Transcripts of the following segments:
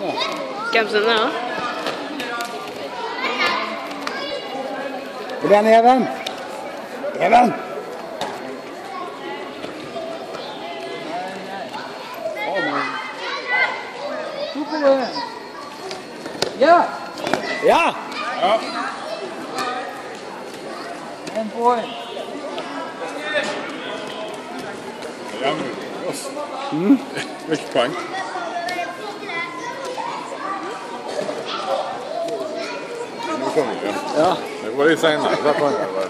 Hvem som er? Kom igjen, Even! Even! Ja! Ja! Ja. En point. Ja, hvilket poeng? Nå kommer vi. Ja. Det var litt senere, da poenget var.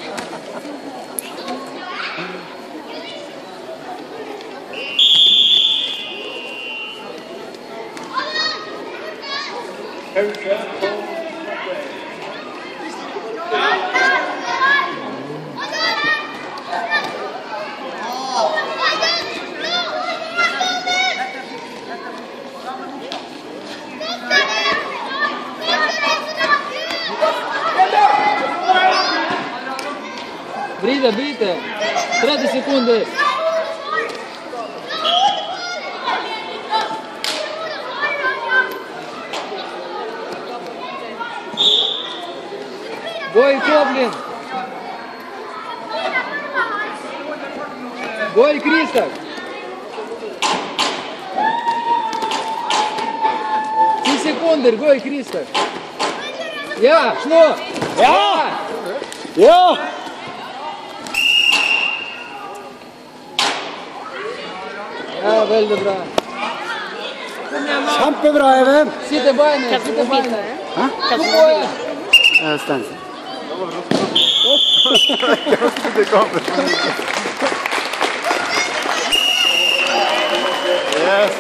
Brite, brite. 30 sekunder. Gå i koblin. Gå i Kristoff. 10 sekunder, gå i Kristoff. Ja, slå. Ja! Ja! Ja, veldig bra. Kjempebra, Even! Sitte beinet, Hvem som sitte er fint? beinet. Hæ? Hvem som er fint? Stensen. Det kommer. Yes.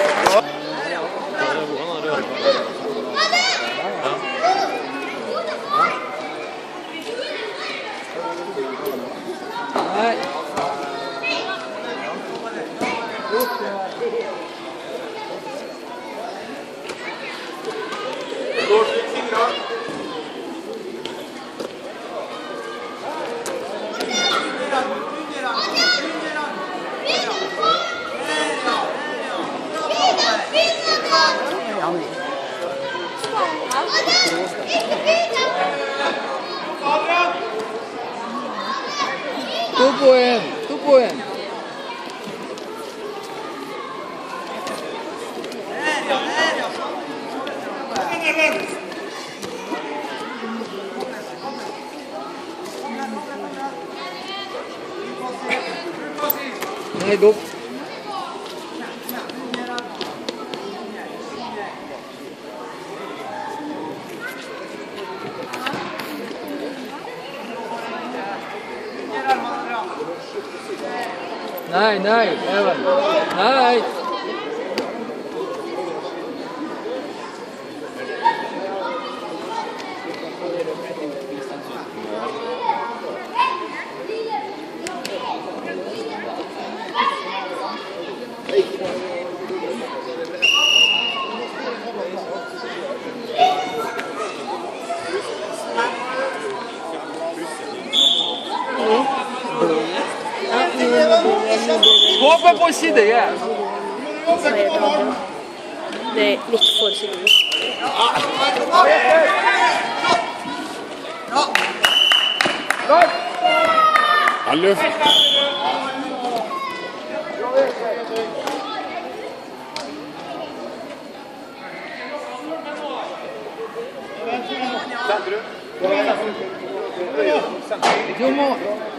Nei. Tu poem. Nei, gå. Nei, nei, Even. Nei. Hoppe på side, ja. Det er litt for sikkert. Han løfter. Du må.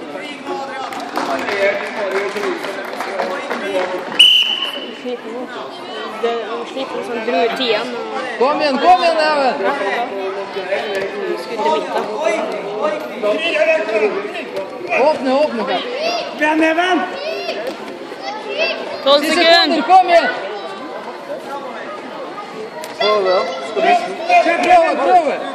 Han sliter sånn dro ut tiden. Kom igjen, Even! Skutt til midten. Åpne. Igjen, Even! 12 sekunder. Kom igjen! Prøve.